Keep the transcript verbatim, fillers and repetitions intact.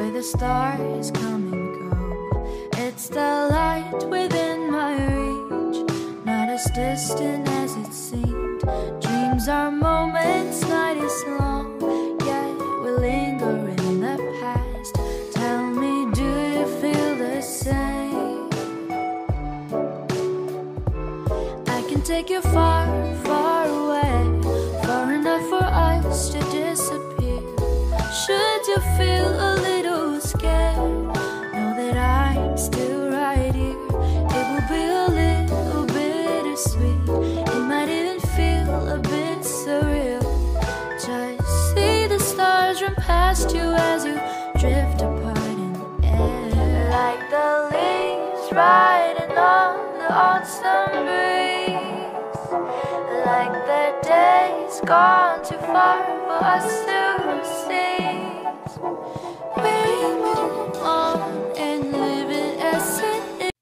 where the stars come and go. It's the light within my reach, not as distant as it seemed. Dreams are moments, night is long, yet we linger in the past. Tell me, do you feel the same? I can take you far, far away, far enough for us to disappear. Should you feel a little scared, know that I'm still right here. It will be a little bittersweet, it might even feel a bit surreal. Just see the stars run past you as you drift apart in the air, like the leaves riding on the autumn breeze, like the days gone too far for us to see. We move on and live it as it is.